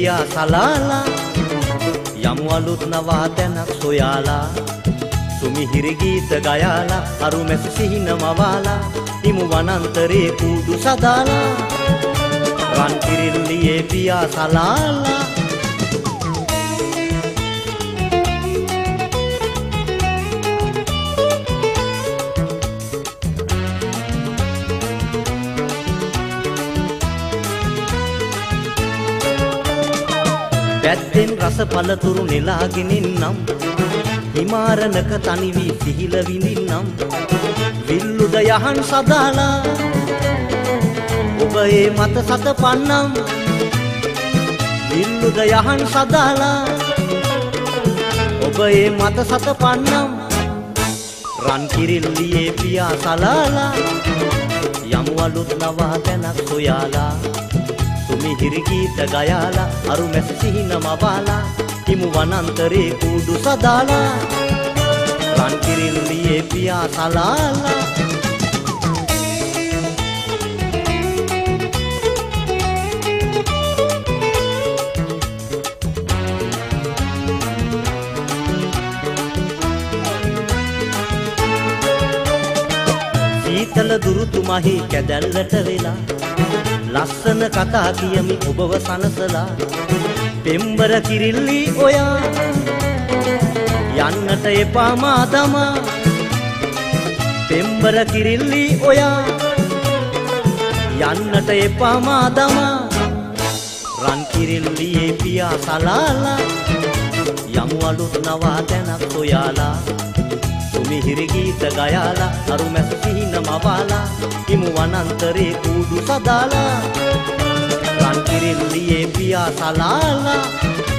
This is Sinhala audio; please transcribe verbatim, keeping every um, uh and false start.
පියා සලාලා යමු අලුත් නවාතැනක් සොයාලා සුමිහිරි ගීත ගයාලා අරු මැස සිහින මවාලා ඉමු වනන්තරේ කූඩු සදාලා රන් කිරිල්ලියේ පියා සලාලා පැත්තෙන් රස පළතුරු නෙලාගෙන ඉන්නම් හිමාරණක තනි වී සිහිල විඳින්නම් විල්ලුද යහන් සදාලා ඔබ ඒ මත සතපන්නම් විල්ලුද යහන් සදාලා ඔබ ඒ මත සතපන්නම් රන් කිරිල්ලියේ පියා සලාලා යමු අලුත් නවාතැනක් සොයාලා සුමිහිරි ගීත ගයාලා අරු මැස සිහින මවාලා ඉමු වනන්තරේ කූඩු සදාලා රන් කිරිල්ලියේ පියා සලාලා සීතල දුරුතු මහි කැදැල්ලට වෙලා ලස්සන කතා කියමි ඔබව සනසලා පෙම්බර කිරිල්ලි ඔයා යන්නට එපා මා දමා පෙම්බර කිරිල්ලි ඔයා යන්නට එපා මා දමා රන් කිරිල්ලියේ පියා සලාලා යමු අලුත් නවාතැනක් සොයාලා සුමිහිරි ගීත ගයාලා අරු මැස සිහින මවාලා ඉමු වනන්තරේ කූඩු සදාලා රන් කිරිල්ලියේ පියා සලාලා